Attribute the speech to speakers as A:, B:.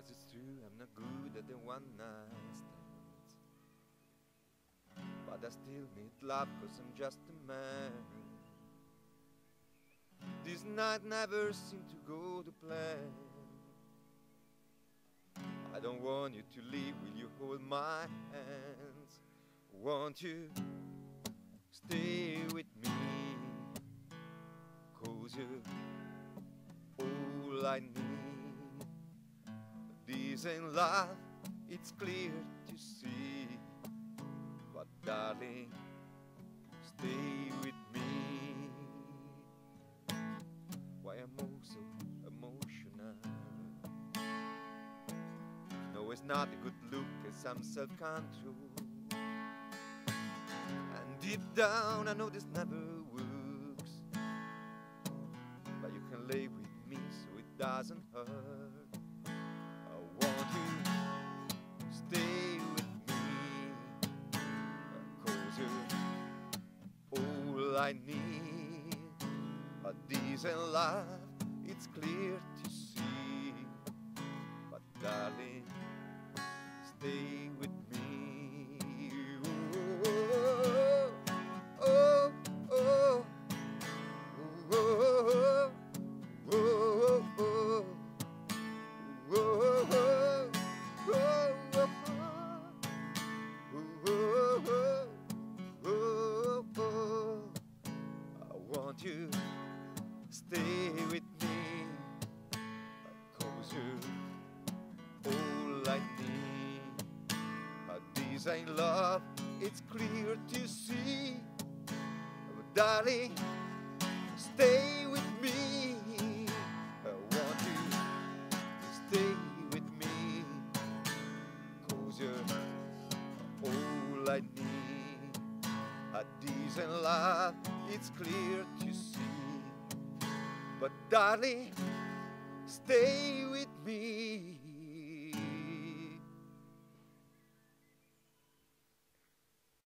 A: it's true, I'm not good at the one night stands, but I still need love, cause I'm just a man. This night never seemed to go to plan. I don't want you to leave, will you hold my hands? Won't you stay with me? Cause you're all I need. This ain't love, it's clear to see. But darling, stay with me. Why am I so emotional? No, it's not a good look, it's some self-control. And deep down I know this never works, but you can lay with me so it doesn't hurt. I want you to stay with me, cause you're all I need. A decent love, it's clear to see. But darling, stay with me. Oh, oh, oh, oh, oh, oh, oh, I want you stay with me, cause you're all I need. This ain't love, it's clear to see. But darling, stay with me. I want you to stay with me, cause you're all I need. A decent love, it's clear to see. But darling, stay with me.